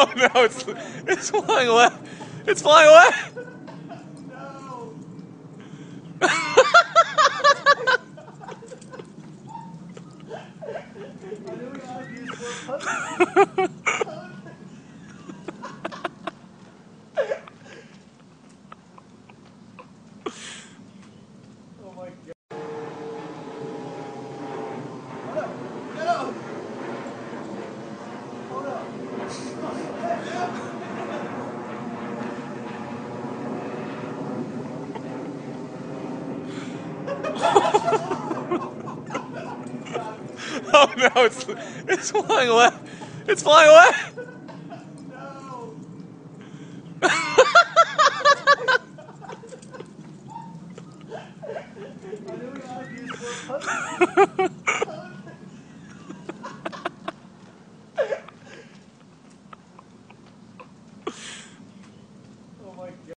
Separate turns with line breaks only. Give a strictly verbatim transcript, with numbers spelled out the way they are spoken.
Oh no, it's it's flying away. It's flying away.
No. I knew we should have used more punches. Oh my god. Hold up. No. Hold up.
Oh no, it's it's flying away. It's flying away.
No. I knew we should have used more punches.